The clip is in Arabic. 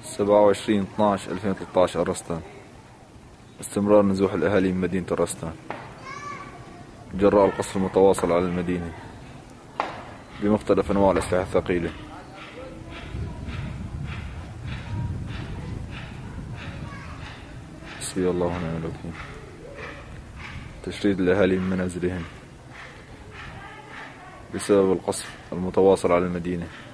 27/12/2013 الرستان. استمرار نزوح الأهالي من مدينة الرستان جراء القصف المتواصل على المدينة بمختلف أنواع الأسلحة الثقيلة. حسبي الله ونعم الوكيل. تشريد الأهالي من منازلهم بسبب القصف المتواصل على المدينة.